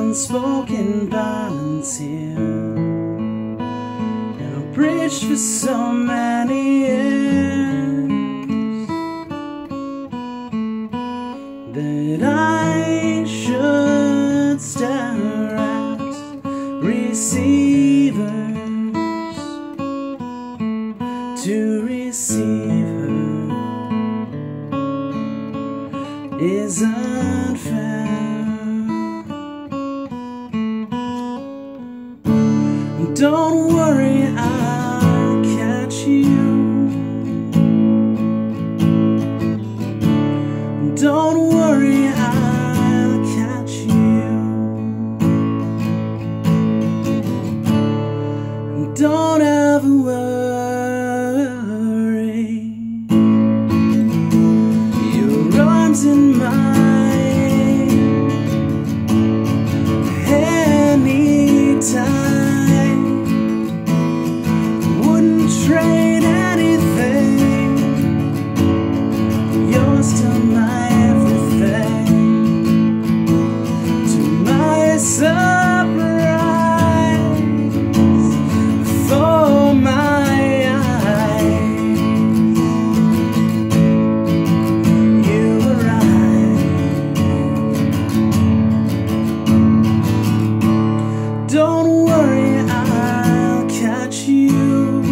unspoken violence here, and I preached for so many years that I should stare at receivers to receive her is unfair. Don't worry, I'll catch you. Don't worry, I'll catch you. Don't ever worry. Your arms in mine anytime. Wouldn't trade anything. You're still my everything. To my surprise, before my eyes, you arrived. Don't worry, I'll catch you.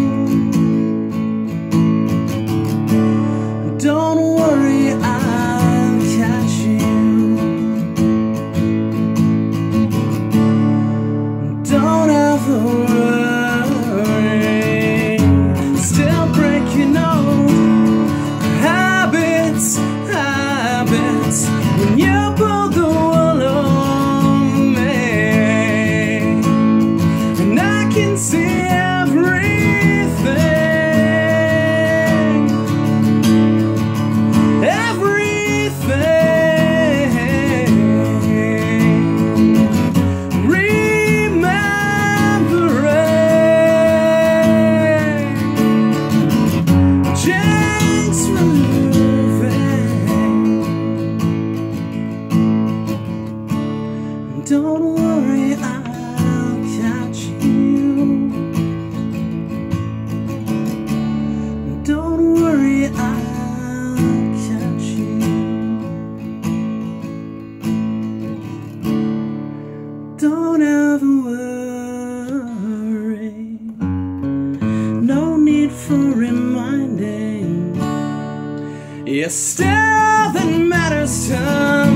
Don't worry, I'll catch you. Don't ever worry. Still breaking old habits. When you pull the wool on me, and I can see everything. Don't worry, I'll catch you. Don't worry, I'll catch you. Don't ever worry. No need for reminding. You're still that matters to me.